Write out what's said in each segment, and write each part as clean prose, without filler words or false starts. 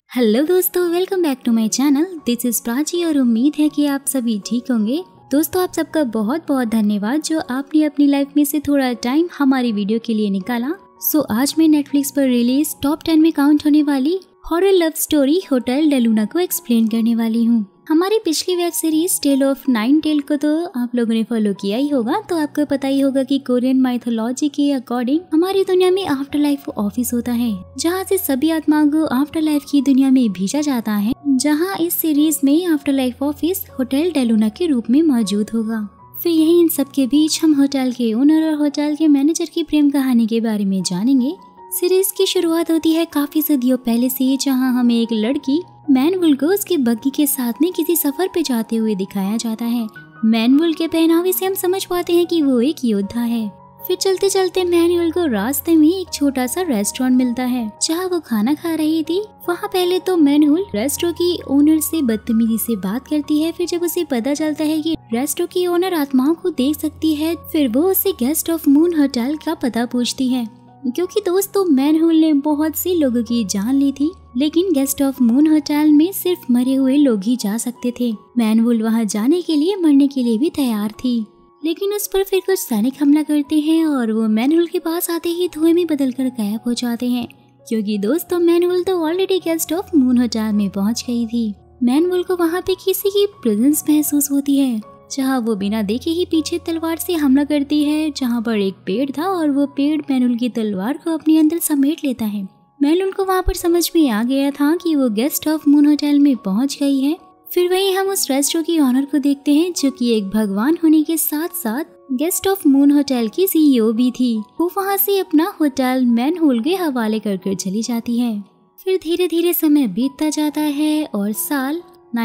Hello दोस्तों, welcome back to my channel. This is Prachi और उम्मीद है कि आप सभी ठीक होंगे। दोस्तों, आप सबका बहुत बहुत धन्यवाद जो आपने अपनी लाइफ में से थोड़ा टाइम हमारी वीडियो के लिए निकाला। आज मैं नेटफ्लिक्स पर रिलीज टॉप 10 में काउंट होने वाली horror love story hotel Del Luna को एक्सप्लेन करने वाली हूँ। हमारी पिछली web series tale of nine tail को तो आप लोगों ने फॉलो किया ही होगा, तो आपको पता ही होगा कि कोरियन माइथोलॉजी के अकॉर्डिंग हमारी दुनिया में आफ्टर लाइफ ऑफिस होता है, जहाँ से सभी आत्माओं को आफ्टर लाइफ की दुनिया में भेजा जाता है, जहाँ इस सीरीज में afterlife office hotel Del Luna के रूप में मौजूद होगा। फिर यही इन सब के बीच हम होटल के ओनर और होटल के मैनेजर की प्रेम कहानी के बारे में जानेंगे। सीरीज की शुरुआत होती है काफी सदियों पहले से, जहाँ हमें एक लड़की मैनवुल को उसके बग्गी के साथ में किसी सफर पे जाते हुए दिखाया जाता है। मैनवुल के पहनावे से हम समझ पाते हैं कि वो एक योद्धा है। फिर चलते चलते मैनुअल को रास्ते में एक छोटा सा रेस्टोरेंट मिलता है, जहाँ वो खाना खा रही थी। वहाँ पहले तो मैनुअल रेस्टोरेंट की ओनर से बदतमीजी से बात करती है। फिर जब उसे पता चलता है कि रेस्टोरेंट की ओनर आत्माओं को देख सकती है, फिर वो उसे गेस्ट ऑफ मून होटल का पता पूछती है। क्योंकि दोस्तों मैनुअल ने बहुत से लोगों की जान ली थी, लेकिन गेस्ट ऑफ मून होटल में सिर्फ मरे हुए लोग ही जा सकते थे। मैनुअल वहाँ जाने के लिए मरने के लिए भी तैयार थी, लेकिन उस पर फिर कुछ सैनिक हमला करते हैं और वो मैनुअल के पास आते ही धुएं में बदलकर गायब हो जाते हैं। क्योंकि दोस्तों मैनुअल तो already guest of moon hotel में पहुंच गई थी। मैनुअल को वहाँ पे किसी की प्रेजेंस महसूस होती है, जहाँ वो बिना देखे ही पीछे तलवार से हमला करती है, जहाँ पर एक पेड़ था और वो पेड़ मैनुअल की तलवार को अपने अंदर समेट लेता है। मैनुअल को वहाँ पर समझ में आ गया था कि वो गेस्ट ऑफ मून होटल में पहुँच गई है। फिर वहीं हम उस रेस्टोरेंट की ऑनर को देखते हैं, जो कि एक भगवान होने के साथ साथ गेस्ट ऑफ मून होटल की सीईओ भी थी। वो वहाँ से अपना होटल मैनुअल के हवाले कर चली जाती है। फिर धीरे धीरे समय बीतता जाता है और साल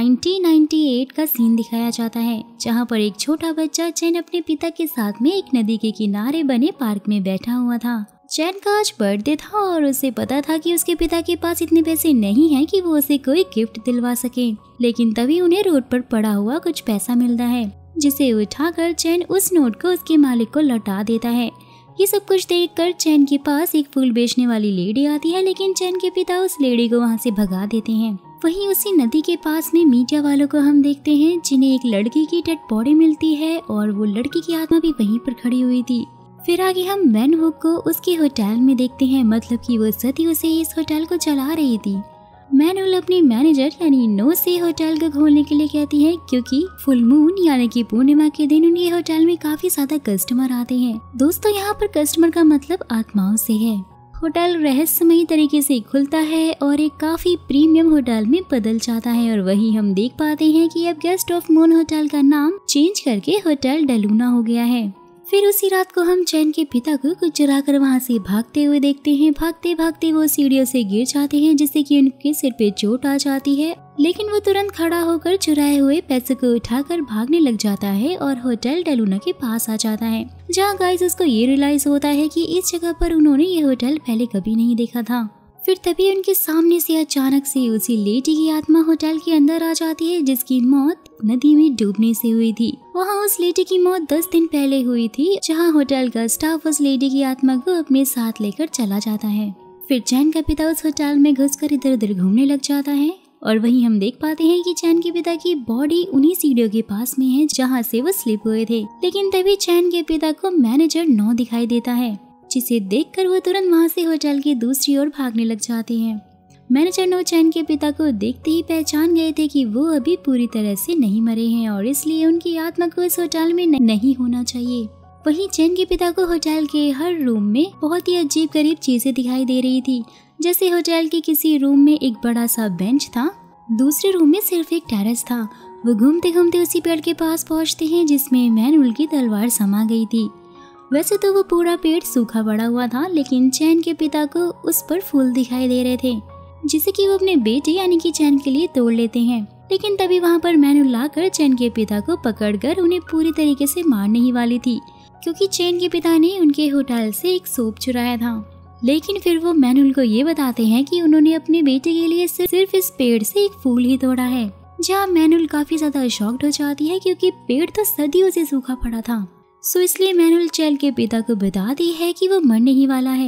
1998 का सीन दिखाया जाता है, जहाँ पर एक छोटा बच्चा चैन अपने पिता के साथ में एक नदी के किनारे बने पार्क में बैठा हुआ था। चैन का आज बर्थडे था और उसे पता था कि उसके पिता के पास इतने पैसे नहीं हैं कि वो उसे कोई गिफ्ट दिलवा सके, लेकिन तभी उन्हें रोड पर पड़ा हुआ कुछ पैसा मिलता है, जिसे उठाकर चैन उस नोट को उसके मालिक को लौटा देता है। ये सब कुछ देखकर चैन के पास एक फूल बेचने वाली लेडी आती है, लेकिन चैन के पिता उस लेडी को वहाँ से भगा देते हैं। वहीं उसी नदी के पास में मीडिया वालों को हम देखते हैं, जिन्हें एक लड़की की डेड बॉडी मिलती है और वो लड़की की आत्मा भी वहीं पर खड़ी हुई थी। फिर आगे हम मैनहुक को उसके होटल में देखते हैं, मतलब कि वो सदियों से इस होटल को चला रही थी। मैनुअल अपनी मैनेजर यानी नो से होटल को खोलने के लिए कहती है, क्योंकि फुल मून यानी कि पूर्णिमा के दिन उनके होटल में काफी ज्यादा कस्टमर आते हैं। दोस्तों यहाँ पर कस्टमर का मतलब आत्माओं से है। होटल रहस्यमयी तरीके से खुलता है और एक काफी प्रीमियम होटल में बदल जाता है, और वही हम देख पाते हैं कि अब गेस्ट ऑफ मून होटल का नाम चेंज करके होटल डेलूना हो गया है। फिर उसी रात को हम चैन के पिता को कुछ चुरा कर वहाँ से भागते हुए देखते हैं। भागते भागते वो सीढ़ियों से गिर जाते हैं, जिससे कि उनके सिर पे चोट आ जाती है, लेकिन वो तुरंत खड़ा होकर चुराए हुए पैसे को उठाकर भागने लग जाता है और होटल डेलूना के पास आ जाता है, जहाँ गाइस उसको ये रियलाइज होता है कि इस जगह पर उन्होंने ये होटल पहले कभी नहीं देखा था। फिर तभी उनके सामने से अचानक से उसी लेडी की आत्मा होटल के अंदर आ जाती है, जिसकी मौत नदी में डूबने से हुई थी। वहाँ उस लेडी की मौत 10 दिन पहले हुई थी, जहाँ होटल का स्टाफ उस लेडी की आत्मा को अपने साथ लेकर चला जाता है। फिर चैन का पिता उस होटल में घुसकर इधर उधर घूमने लग जाता है, और वहीं हम देख पाते हैं कि चैन के पिता की बॉडी उन्हीं सीढ़ियों के पास में है, जहाँ से वो स्लिप हुए थे। लेकिन तभी चैन के पिता को मैनेजर नो दिखाई देता है, जिसे देखकर वो तुरंत वहाँ से होटल की दूसरी ओर भागने लग जाते हैं। मैनेजर नो चैन के पिता को देखते ही पहचान गए थे कि वो अभी पूरी तरह से नहीं मरे हैं, और इसलिए उनकी आत्मा को इस होटल में नहीं होना चाहिए। वहीं चैन के पिता को होटल के हर रूम में बहुत ही अजीब गरीब चीजें दिखाई दे रही थी। जैसे होटल के किसी रूम में एक बड़ा सा बेंच था, दूसरे रूम में सिर्फ एक टेरेस था। वो घूमते घूमते उसी पेड़ के पास पहुँचते हैं जिसमें मैनुअल की तलवार समा गई थी। वैसे तो वो पूरा पेड़ सूखा पड़ा हुआ था, लेकिन चैन के पिता को उस पर फूल दिखाई दे रहे थे, जिसे कि वो अपने बेटे यानी कि चैन के लिए तोड़ लेते हैं। लेकिन तभी वहाँ पर मैनुअल लाकर चैन के पिता को पकड़कर उन्हें पूरी तरीके से मारने ही वाली थी, क्योंकि चैन के पिता ने उनके होटल से एक सोप चुराया था। लेकिन फिर वो मैनुअल को ये बताते हैं कि उन्होंने अपने बेटे के लिए सिर्फ इस पेड़ से एक फूल ही तोड़ा है, जहाँ मैनुअल काफी ज्यादा शॉक्ड हो जाती है, क्योंकि पेड़ तो सदियों से सूखा पड़ा था। इसलिए मैनुअल चैन के पिता को बताती है कि वो मरने ही वाला है।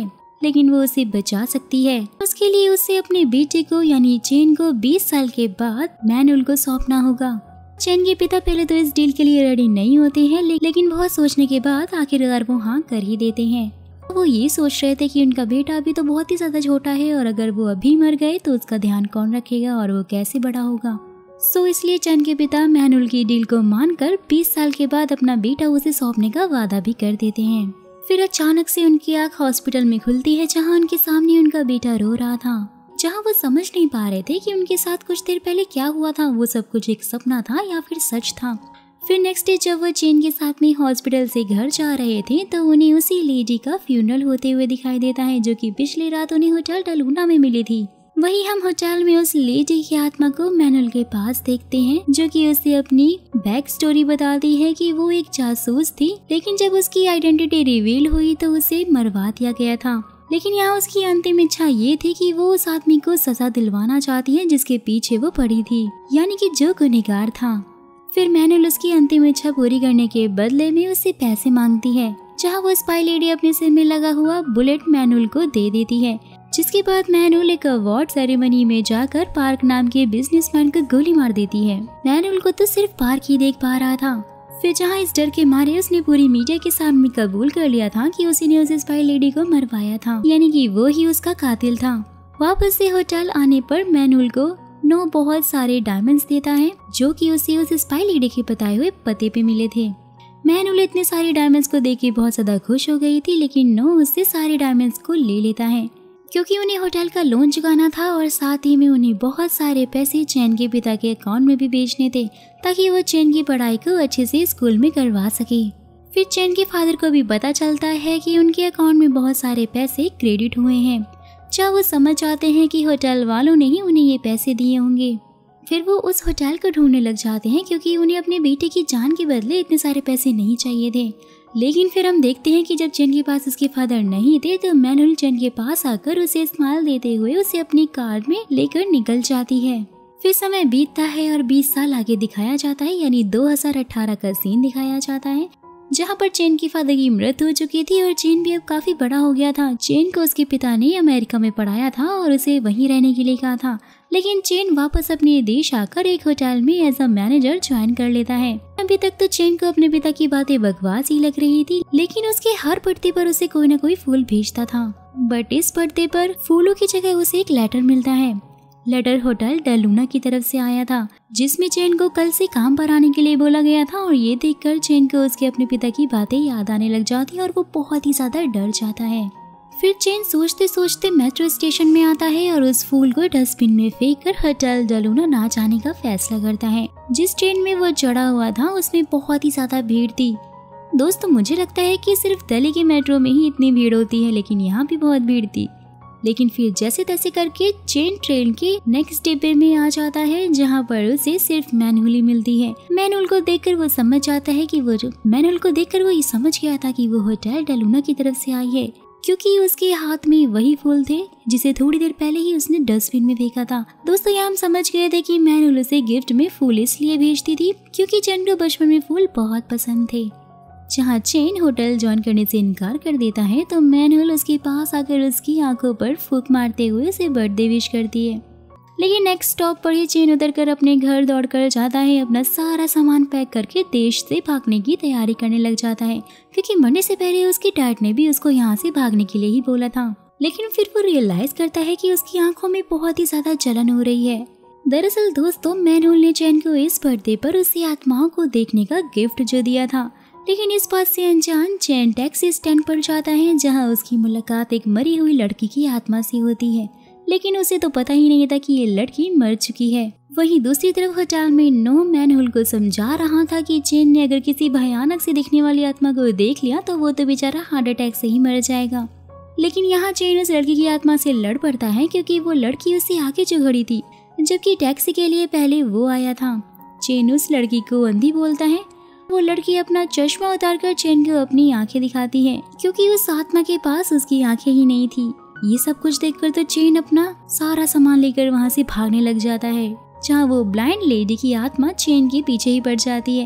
लेकिन वो उसे बचा सकती है। उसके लिए उसे अपने बेटे को यानी चेन को 20 साल के बाद मैनुअल को सौंपना होगा। चेन के पिता पहले तो इस डील के लिए रेडी नहीं होते हैं, लेकिन बहुत सोचने के बाद आखिरकार वो हाँ कर ही देते हैं। वो ये सोच रहे थे कि उनका बेटा अभी तो बहुत ही ज्यादा छोटा है और अगर वो अभी मर गए तो उसका ध्यान कौन रखेगा और वो कैसे बड़ा होगा। इसलिए चेन के पिता मैनुअल की डील को मानकर 20 साल के बाद अपना बेटा उसे सौंपने का वादा भी कर देते हैं। फिर अचानक से उनकी आँख हॉस्पिटल में खुलती है, जहाँ उनके सामने उनका बेटा रो रहा था। जहाँ वो समझ नहीं पा रहे थे कि उनके साथ कुछ देर पहले क्या हुआ था, वो सब कुछ एक सपना था या फिर सच था। फिर नेक्स्ट डे जब वो चेन के साथ में हॉस्पिटल से घर जा रहे थे तो उन्हें उसी लेडी का फ्यूनरल होते हुए दिखाई देता है, जो कि पिछली रात उन्हें होटल डेलूना में मिली थी। वही हम होटल में उस लेडी की आत्मा को मैनुअल के पास देखते हैं, जो कि उसे अपनी बैक स्टोरी बताती है कि वो एक जासूस थी, लेकिन जब उसकी आइडेंटिटी रिवील हुई तो उसे मरवा दिया गया था। लेकिन यहाँ उसकी अंतिम इच्छा ये थी कि वो उस आदमी को सजा दिलवाना चाहती है जिसके पीछे वो पड़ी थी, यानी कि जो गुनहगार था। फिर मैनुअल उसकी अंतिम इच्छा पूरी करने के बदले में उससे पैसे मांगती है, जहाँ वो स्पाई लेडी अपने सिर में लगा हुआ बुलेट मैनुअल को दे देती है। जिसके बाद मैनुअल एक अवार्ड सेरेमनी में जाकर पार्क नाम के बिजनेसमैन को गोली मार देती है। मैनुअल को तो सिर्फ पार्क ही देख पा रहा था। फिर जहाँ इस डर के मारे उसने पूरी मीडिया के सामने कबूल कर लिया था कि उसी ने उस स्पाई लेडी को मरवाया था, यानी कि वो ही उसका कातिल था। वापस से होटल आने पर मैनुअल को 9 बहुत सारे डायमंड्स देता है, जो कि उसे उस स्पाई लेडी के बताए हुए पते पे मिले थे। मैनुअल इतने सारे डायमंड्स को देख के बहुत ज्यादा खुश हो गई थी, लेकिन 9 उससे सारे डायमंड्स को ले लेता है, क्योंकि उन्हें होटल का लोन चुकाना था और साथ ही में उन्हें बहुत सारे पैसे चेन के पिता के अकाउंट में भी भेजने थे, ताकि वो चेन की पढ़ाई को अच्छे से स्कूल में करवा सके। फिर चेन के फादर को भी पता चलता है कि उनके अकाउंट में बहुत सारे पैसे क्रेडिट हुए हैं, जहाँ वो समझ जाते हैं कि होटल वालों ने ही उन्हें ये पैसे दिए होंगे। फिर वो उस होटल को ढूंढने लग जाते हैं, क्योंकि उन्हें अपने बेटे की जान के बदले इतने सारे पैसे नहीं चाहिए थे। लेकिन फिर हम देखते हैं कि जब चेन के पास उसके फादर नहीं थे तो मैनुअल चेन के पास आकर उसे स्माइल देते हुए उसे अपनी कार में लेकर निकल जाती है। फिर समय बीतता है और 20 साल आगे दिखाया जाता है, यानी 2018 का सीन दिखाया जाता है, जहाँ पर चेन की फादर की मृत्यु हो चुकी थी और चेन भी अब काफी बड़ा हो गया था। चेन को उसके पिता ने अमेरिका में पढ़ाया था और उसे वहीं रहने के लिए कहा था, लेकिन चेन वापस अपने देश आकर एक होटल में एज अ मैनेजर ज्वाइन कर लेता है। अभी तक तो चेन को अपने पिता की बातें बकवास ही लग रही थी, लेकिन उसके हर बर्थडे पर उसे कोई न कोई फूल भेजता था। बट इस बर्थडे पर फूलों की जगह उसे एक लेटर मिलता है। लेटर होटल डेलूना की तरफ से आया था, जिसमें चेन को कल से काम पर आने के लिए बोला गया था। और ये देखकर चेन को उसके अपने पिता की बातें याद आने लग जाती है और वो बहुत ही ज्यादा डर जाता है। फिर चेन सोचते सोचते मेट्रो स्टेशन में आता है और उस फूल को डस्टबिन में फेंक कर होटल डेलूना ना जाने का फैसला करता है। जिस ट्रेन में वो चढ़ा हुआ था उसमें बहुत ही ज्यादा भीड़ थी। दोस्तों, मुझे लगता है कि सिर्फ दिल्ली के मेट्रो में ही इतनी भीड़ होती है, लेकिन यहाँ भी बहुत भीड़ थी। लेकिन फिर जैसे तैसे करके चेन ट्रेन के नेक्स्ट डिब्बे में आ जाता है, जहाँ पर उसे सिर्फ मैनुअल ही मिलती है। मैनुअल को देखकर वो समझ जाता है कि मैनुअल को देखकर वो ये समझ गया था कि वो होटल डेलूना की तरफ से आई है, क्योंकि उसके हाथ में वही फूल थे जिसे थोड़ी देर पहले ही उसने डस्टबिन में फेंका था। दोस्तों, यहाँ हम समझ गए थे कि मैनुअल उसे गिफ्ट में फूल इसलिए भेजती थी क्योंकि चेन को बचपन में फूल बहुत पसंद थे। जहाँ चेन होटल ज्वाइन करने से इनकार कर देता है तो मैनुअल उसके पास आकर उसकी आंखों पर फूंक मारते हुए उसे बर्थडे विश करती है। लेकिन नेक्स्ट स्टॉप पर ही चेन उतरकर अपने घर दौड़कर जाता है, अपना सारा सामान पैक करके देश से भागने की तैयारी करने लग जाता है, क्योंकि मरने से पहले उसकी डैड ने भी उसको यहाँ से भागने के लिए ही बोला था। लेकिन फिर वो रियलाइज करता है कि उसकी आंखों में बहुत ही ज्यादा जलन हो रही है। दरअसल दोस्तों, मैनुअल ने चेन को इस बर्थडे पर उसकी आत्माओं को देखने का गिफ्ट जो दिया था। लेकिन इस बात से अनजान चेन टैक्सी स्टैंड पर जाता है, जहाँ उसकी मुलाकात एक मरी हुई लड़की की आत्मा से होती है। लेकिन उसे तो पता ही नहीं था कि ये लड़की मर चुकी है। वहीं दूसरी तरफ होटल में मैनुअल को समझा रहा था कि चेन ने अगर किसी भयानक से दिखने वाली आत्मा को देख लिया तो वो तो बेचारा हार्ट अटैक से ही मर जाएगा। लेकिन यहाँ चेन उस लड़की की आत्मा से लड़ पड़ता है, क्योंकि वो लड़की उससे आगे जो खड़ी थी, जबकि टैक्सी के लिए पहले वो आया था। चेन उस लड़की को अंधी बोलता है। वो लड़की अपना चश्मा उतारकर चेन को अपनी आंखें दिखाती है, क्योंकि उस आत्मा के पास उसकी आंखें ही नहीं थी। ये सब कुछ देखकर तो चेन अपना सारा सामान लेकर वहाँ से भागने लग जाता है, जहाँ वो ब्लाइंड लेडी की आत्मा चेन के पीछे ही पड़ जाती है।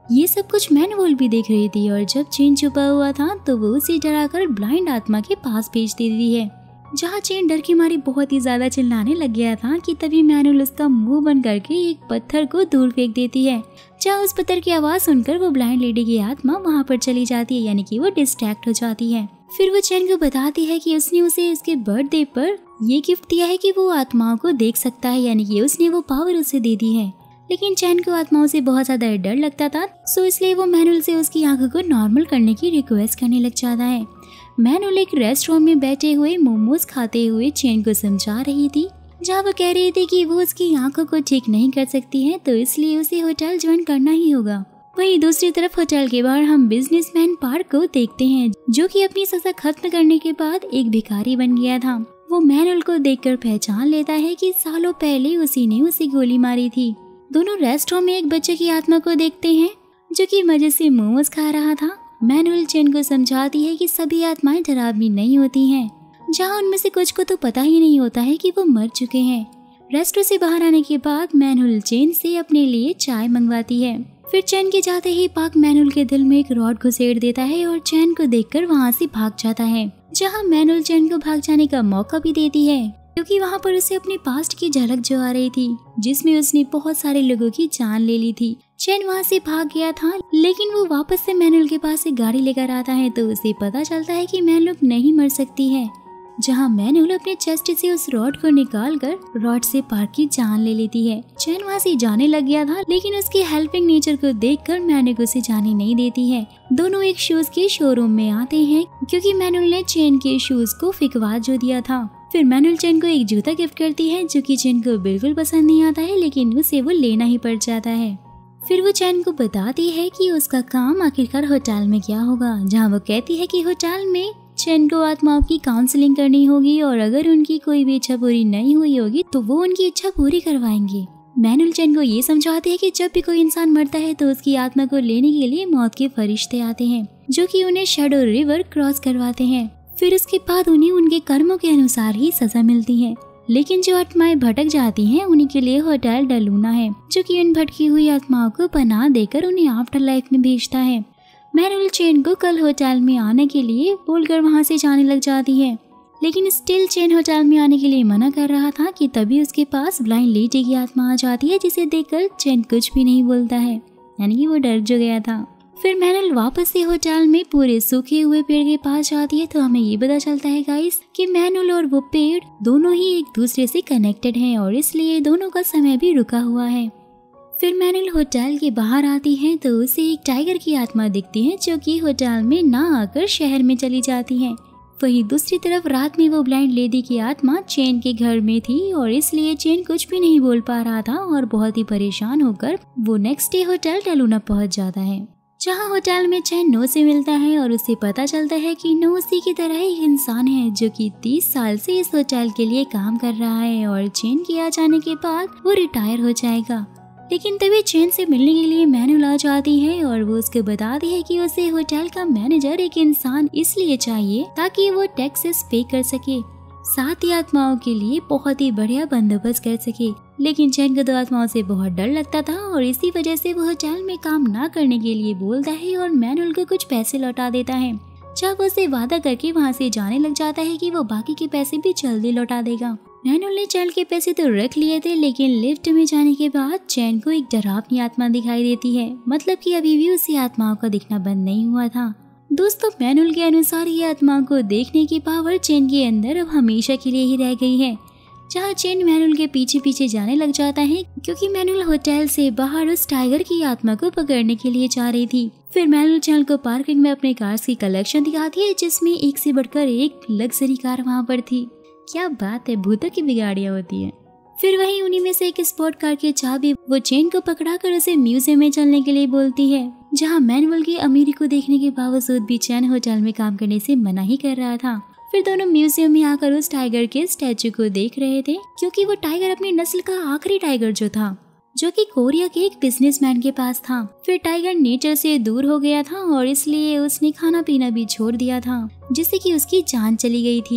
ये सब कुछ मैनुअल भी देख रही थी और जब चेन छुपा हुआ था तो वो उसे डराकर ब्लाइंड आत्मा के पास भेज देती है, जहाँ चेन डर की मारी बहुत ही ज्यादा चिल्लाने लग गया था कि तभी मैनुअल उसका मुंह बंद करके एक पत्थर को दूर फेंक देती है, जहाँ उस पत्थर की आवाज सुनकर वो ब्लाइंड लेडी की आत्मा वहाँ पर चली जाती है, यानी कि वो डिस्ट्रैक्ट हो जाती है। फिर वो चेन को बताती है कि उसने उसे उसके बर्थडे पर ये गिफ्ट दिया है कि वो आत्माओं को देख सकता है, यानी कि उसने वो पावर उसे दे दी है। लेकिन चैन को आत्माओं से बहुत ज्यादा डर लगता था, सो इसलिए वो मैनुअल से उसकी आंखों को नॉर्मल करने की रिक्वेस्ट करने लग जाता है। मैनुअल एक रेस्टोरेंट में बैठे हुए मोमोज खाते हुए चैन को समझा रही थी, जहाँ वो कह रही थी कि वो उसकी आंखों को ठीक नहीं कर सकती है, तो इसलिए उसे होटल ज्वाइन करना ही होगा। वहीं दूसरी तरफ होटल के बाहर हम बिजनेसमैन पार्क को देखते हैं, जो कि अपनी सजा खत्म करने के बाद एक भिखारी बन गया था। वो मैनुअल को देखकर पहचान लेता है कि सालों पहले उसी ने उसे गोली मारी थी। दोनों रेस्टोरेंट में एक बच्चे की आत्मा को देखते हैं, जो कि मजे से मोमोज खा रहा था। मैनुअल चेन को समझाती है कि सभी आत्माएं डरावनी नहीं होती हैं, जहां उनमें से कुछ को तो पता ही नहीं होता है कि वो मर चुके हैं। रेस्टोरेंट से बाहर आने के बाद मैनुअल चेन से अपने लिए चाय मंगवाती है। फिर चैन के जाते ही पाक मैनुअल के दिल में एक रॉड घुसेड़ देता है और चैन को देखकर वहाँ से भाग जाता है, जहाँ मैनुअल चैन को भाग जाने का मौका भी देती है, क्योंकि वहाँ पर उसे अपने पास्ट की झलक जो आ रही थी, जिसमें उसने बहुत सारे लोगों की जान ले ली थी। चैन वहाँ से भाग गया था, लेकिन वो वापस से मैनुअल के पास एक गाड़ी लेकर आता है, तो उसे पता चलता है कि मैनुअल नहीं मर सकती है, जहाँ मैनुअल अपने चेस्ट से उस रॉड को निकालकर रॉड से पार्क की जान ले लेती है। चैन वहाँ से जाने लग गया था, लेकिन उसकी हेल्पिंग नेचर को देखकर मैनुअल उसे जाने नहीं देती है। दोनों एक शूज के शोरूम में आते हैं, क्योंकि मैनुअल ने चैन के शूज को फिकवा जो दिया था। फिर मैनुअल चैन को एक जूता गिफ्ट करती है, जो कि चैन को बिल्कुल पसंद नहीं आता है, लेकिन उसे वो लेना ही पड़ जाता है। फिर वो चैन को बताती है कि उसका काम आखिरकार होटल में क्या होगा, जहाँ वो कहती है कि होटल में चैन को आत्माओं की काउंसलिंग करनी होगी और अगर उनकी कोई भी इच्छा पूरी नहीं हुई होगी तो वो उनकी इच्छा पूरी करवाएंगे। मैनुअल चैन को ये समझाते हैं कि जब भी कोई इंसान मरता है तो उसकी आत्मा को लेने के लिए मौत के फरिश्ते आते हैं, जो कि उन्हें शैडो रिवर क्रॉस करवाते हैं। फिर उसके बाद उन्हें उनके कर्मों के अनुसार ही सजा मिलती है। लेकिन जो आत्माएं भटक जाती हैं उन्हीं के लिए होटल डलूना है, जो कि उन भटकी हुई आत्माओं को पनाह देकर उन्हें आफ्टर लाइफ में भेजता है। मैनुअल चैन को कल होटल में आने के लिए बोलकर वहां से जाने लग जाती है, लेकिन स्टिल चैन होटल में आने के लिए मना कर रहा था कि तभी उसके पास ब्लाइंड लेडी की आत्मा आ जाती है, जिसे देखकर चैन कुछ भी नहीं बोलता है, यानी कि वो डर जो गया था। फिर मैनुअल वापस से होटल में पूरे सूखे हुए पेड़ के पास जाती है, तो हमें ये पता चलता है गाइस कि मैनुअल और वो पेड़ दोनों ही एक दूसरे से कनेक्टेड हैं और इसलिए दोनों का समय भी रुका हुआ है। फिर मैनुअल होटल के बाहर आती है तो उसे एक टाइगर की आत्मा दिखती है, जो कि होटल में ना आकर शहर में चली जाती है। वहीं दूसरी तरफ रात में वो ब्लाइंड लेडी की आत्मा चैन के घर में थी और इसलिए चैन कुछ भी नहीं बोल पा रहा था और बहुत ही परेशान होकर वो नेक्स्ट डे होटल डेलूना पहुंच जाता है, जहां होटल में चैन नो से मिलता है और उसे पता चलता है कि नो उसी की तरह एक इंसान है, जो कि 30 साल से इस होटल के लिए काम कर रहा है और चैन के आ जाने के बाद वो रिटायर हो जाएगा। लेकिन तभी चैन से मिलने के लिए मैनुअल आ जाती है और वो उसको बताती है कि उसे होटल का मैनेजर एक इंसान इसलिए चाहिए ताकि वो टैक्सेस पे कर सके, साथ ही आत्माओं के लिए बहुत ही बढ़िया बंदोबस्त कर सके। लेकिन चैन को तो आत्माओं से बहुत डर लगता था और इसी वजह से वो होटल में काम ना करने के लिए बोलता है और मैनुअल को कुछ पैसे लौटा देता है, जब उसे वादा करके वहाँ से जाने लग जाता है कि वो बाकी के पैसे भी जल्दी लौटा देगा। मैनुअल ने चैन के पैसे तो रख लिए थे, लेकिन लिफ्ट में जाने के बाद चैन को एक डरावनी आत्मा दिखाई देती है, मतलब कि अभी भी उसी आत्माओं का दिखना बंद नहीं हुआ था। दोस्तों, मैनुअल के अनुसार ये आत्माओं को देखने की पावर चैन के अंदर अब हमेशा के लिए ही रह गई है, जहाँ चैन मैनुअल के पीछे पीछे जाने लग जाता है, क्योंकि मैनुअल होटल से बाहर उस टाइगर की आत्मा को पकड़ने के लिए जा रही थी। फिर मैनुअल चैन को पार्किंग में अपने कार्स की कलेक्शन दिखाती है, जिसमें एक से बढ़कर एक लग्जरी कार वहाँ पर थी। क्या बात है, भूतों की भी गाड़ियाँ होती है। फिर वहीं उन्हीं में से एक स्पोर्ट कार की चाबी वो चैन को पकड़ाकर उसे म्यूजियम में चलने के लिए बोलती है, जहाँ मैनुअल की अमीरी को देखने के बावजूद भी चैन होटल में काम करने से मना ही कर रहा था। फिर दोनों म्यूजियम में आकर उस टाइगर के स्टैचू को देख रहे थे, क्योंकि वो टाइगर अपनी नस्ल का आखिरी टाइगर जो था, जो कि कोरिया के एक बिजनेसमैन के पास था। फिर टाइगर नेचर से दूर हो गया था और इसलिए उसने खाना पीना भी छोड़ दिया था, जिससे कि उसकी जान चली गई थी।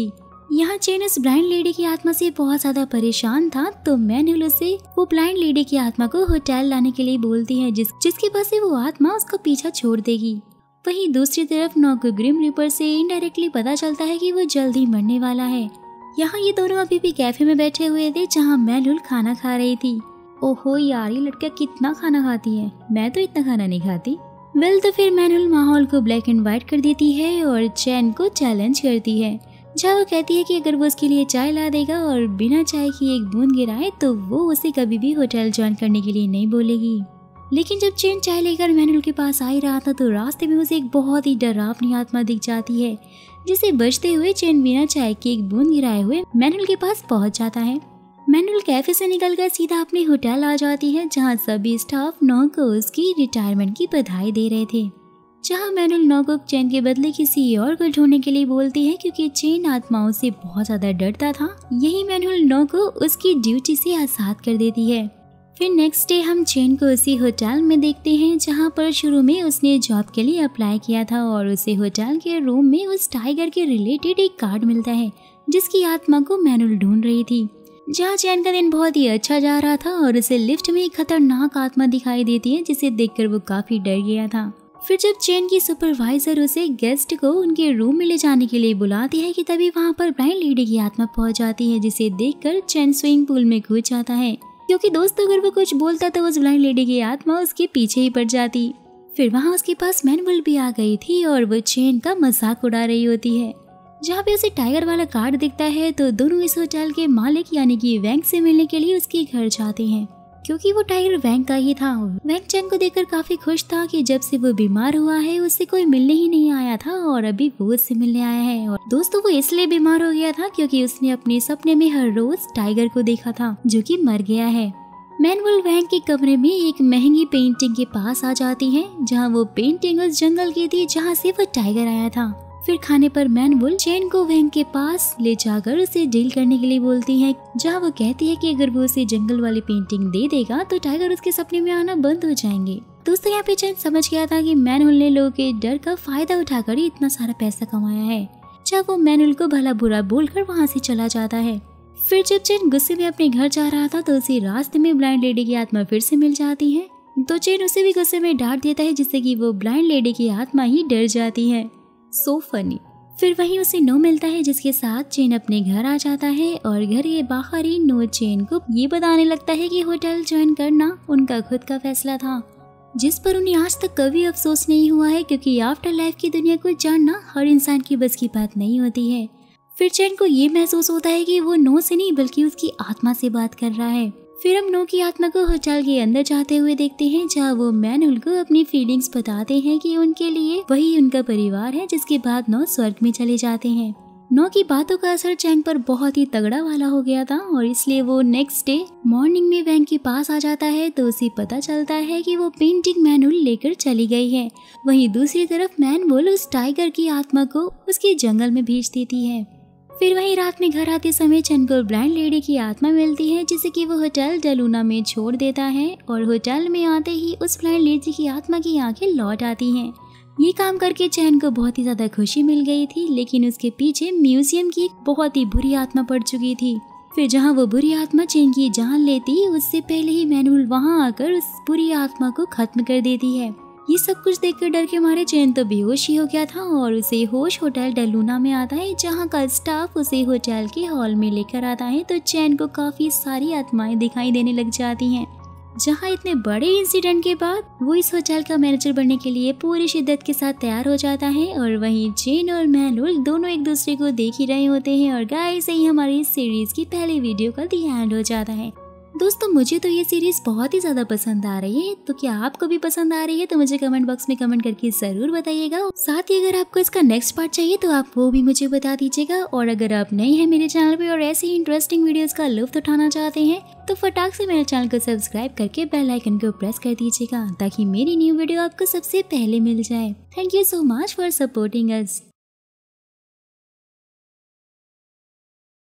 यहाँ चेन उस ब्लाइंड लेडी की आत्मा से बहुत ज्यादा परेशान था, तो मैनुअल उसे वो ब्लाइंड लेडी की आत्मा को होटल लाने के लिए बोलती है, जिसके पास से वो आत्मा उसका पीछा छोड़ देगी। वहीं दूसरी तरफ नौ को ग्रिम रिपर से इनडायरेक्टली पता चलता है कि वो जल्दी मरने वाला है। यहाँ ये दोनों अभी भी कैफे में बैठे हुए थे जहाँ मैनुअल खाना खा रही थी। ओहो यार, ये लड़का कितना खाना खाती है, मैं तो इतना खाना नहीं खाती। तो फिर मैनुअल माहौल को ब्लैक एंड व्हाइट कर देती है और चैन को चैलेंज करती है, जहाँ वो कहती है कि अगर वो उसके लिए चाय ला देगा और बिना चाय की एक बूंद गिराए तो वो उसे कभी भी होटल ज्वाइन करने के लिए नहीं बोलेगी। लेकिन जब चैन चाय लेकर मैनुअल के पास आ ही रहा था तो रास्ते में उसे एक बहुत ही डरावनी आत्मा दिख जाती है, जिसे बचते हुए चैन बिना चाय की एक बूंद गिराए हुए मैनुअल के पास पहुंच जाता है। मैनुअल कैफे से निकलकर सीधा अपने होटल आ जाती है, जहां सभी स्टाफ नौ को उसकी रिटायरमेंट की बधाई दे रहे थे। जहां मैनुअल नौ को चैन के बदले किसी और को ढूंढने के लिए बोलती है, क्योंकि चैन आत्माओं से बहुत ज्यादा डरता था। यही मैनुअल नौ को उसकी ड्यूटी से आजाद कर देती है। फिर नेक्स्ट डे हम चैन को उसी होटल में देखते हैं जहां पर शुरू में उसने जॉब के लिए अप्लाई किया था और उसे होटल के रूम में उस टाइगर के रिलेटेड एक कार्ड मिलता है, जिसकी आत्मा को मैनुअल ढूंढ रही थी। जहाँ चैन का दिन बहुत ही अच्छा जा रहा था और उसे लिफ्ट में एक खतरनाक आत्मा दिखाई देती है, जिसे देखकर वो काफी डर गया था। फिर जब चैन की सुपरवाइजर उसे गेस्ट को उनके रूम में ले जाने के लिए बुलाती है कि तभी वहाँ पर ब्लाइंड लेडी की आत्मा पहुँच जाती है, जिसे देखकर चैन स्विमिंग पूल में कूद जाता है, क्योंकि दोस्तों अगर वो कुछ बोलता तो उस ब्लाइंड लेडी की आत्मा उसके पीछे ही पड़ जाती। फिर वहाँ उसके पास मैनुअल भी आ गई थी और वो चैन का मजाक उड़ा रही होती है। जहाँ पे उसे टाइगर वाला कार्ड दिखता है तो दोनों इस होटल के मालिक यानी कि वैंग से मिलने के लिए उसके घर जाते हैं, क्योंकि वो टाइगर वैंग का ही था। वैंग चैन को देखकर काफी खुश था कि जब से वो बीमार हुआ है उससे कोई मिलने ही नहीं आया था और अभी वो उससे मिलने आया है। और दोस्तों वो इसलिए बीमार हो गया था क्योंकि उसने अपने सपने में हर रोज टाइगर को देखा था जो कि मर गया है। मैनुअल वैंग के कमरे में एक महंगी पेंटिंग के पास आ जाती है, जहाँ वो पेंटिंग उस जंगल की थी जहाँ से वो टाइगर आया था। फिर खाने पर मैनुअल चैन को वैंग के पास ले जाकर उसे डील करने के लिए बोलती है, जहाँ वो कहती है कि अगर वो उसे जंगल वाली पेंटिंग दे देगा तो टाइगर उसके सपने में आना बंद हो जाएंगे। दोस्तों यहाँ पे चैन समझ गया था कि मैनुअल ने लोगों के डर का फायदा उठाकर ही इतना सारा पैसा कमाया है, जब वो मैनुअल को भला बुरा बोलकर वहाँ से चला जाता है। फिर जब चैन गुस्से में अपने घर जा रहा था तो उसी रास्ते में ब्लाइंड लेडी की आत्मा फिर से मिल जाती है, तो चैन उसे भी गुस्से में डांट देता है, जिससे कि वो ब्लाइंड लेडी की आत्मा ही डर जाती है। So funny. फिर वहीं उसे नो मिलता है, जिसके साथ चैन अपने घर आ जाता है और घर के बाहर ही नो चैन को ये बताने लगता है कि होटल ज्वाइन करना उनका खुद का फैसला था, जिस पर उन्हें आज तक कभी अफसोस नहीं हुआ है, क्योंकि आफ्टर लाइफ की दुनिया को जानना हर इंसान की बस की बात नहीं होती है। फिर चैन को ये महसूस होता है कि वो नो से नहीं बल्कि उसकी आत्मा से बात कर रहा है। फिर हम नो की आत्मा को होटल के अंदर जाते हुए देखते हैं, जहाँ वो मैनुअल को अपनी फीलिंग्स बताते हैं कि उनके लिए वही उनका परिवार है, जिसके बाद नो स्वर्ग में चले जाते हैं। नो की बातों का असर चैन पर बहुत ही तगड़ा वाला हो गया था और इसलिए वो नेक्स्ट डे मॉर्निंग में वैंग के पास आ जाता है, तो उसे पता चलता है कि वो पेंटिंग मैनुअल लेकर चली गई है। वहीं दूसरी तरफ मैनुअल उस टाइगर की आत्मा को उसके जंगल में भेज देती है। फिर वहीं रात में घर आते समय चैन को ब्लाइंड लेडी की आत्मा मिलती है, जिसे कि वो होटल डेलूना में छोड़ देता है और होटल में आते ही उस ब्लाइंड लेडी की आत्मा की आंखें लौट आती हैं। ये काम करके चैन को बहुत ही ज्यादा खुशी मिल गई थी, लेकिन उसके पीछे म्यूजियम की एक बहुत ही बुरी आत्मा पड़ चुकी थी। फिर जहाँ वो बुरी आत्मा चैन की जान लेती, उससे पहले ही मैनुअल वहाँ आकर उस बुरी आत्मा को खत्म कर देती है। ये सब कुछ देखकर डर के मारे चैन तो बेहोश ही हो गया था और उसे होश होटल डेलूना में आता है, जहाँ का स्टाफ उसे होटल के हॉल में लेकर आता है, तो चैन को काफी सारी आत्माएं दिखाई देने लग जाती हैं। जहाँ इतने बड़े इंसिडेंट के बाद वो इस होटल का मैनेजर बनने के लिए पूरी शिद्दत के साथ तैयार हो जाता है और वहीं चैन और मैनुअल दोनों एक दूसरे को देख ही रहे होते हैं। और गाइस यही हमारी इस सीरीज की पहली वीडियो का दी एंड हो जाता है। दोस्तों मुझे तो ये सीरीज बहुत ही ज्यादा पसंद आ रही है, तो क्या आपको भी पसंद आ रही है तो मुझे कमेंट बॉक्स में कमेंट करके जरूर बताइएगा। साथ ही अगर आपको इसका नेक्स्ट पार्ट चाहिए तो आप वो भी मुझे बता दीजिएगा। और अगर आप नए हैं मेरे चैनल पे और ऐसे ही इंटरेस्टिंग वीडियोस का लुत्फ उठाना चाहते हैं तो फटाक से मेरे चैनल को सब्सक्राइब करके बेल आइकन को प्रेस कर दीजिएगा, ताकि मेरी न्यू वीडियो आपको सबसे पहले मिल जाए। Thank you so much for supporting us.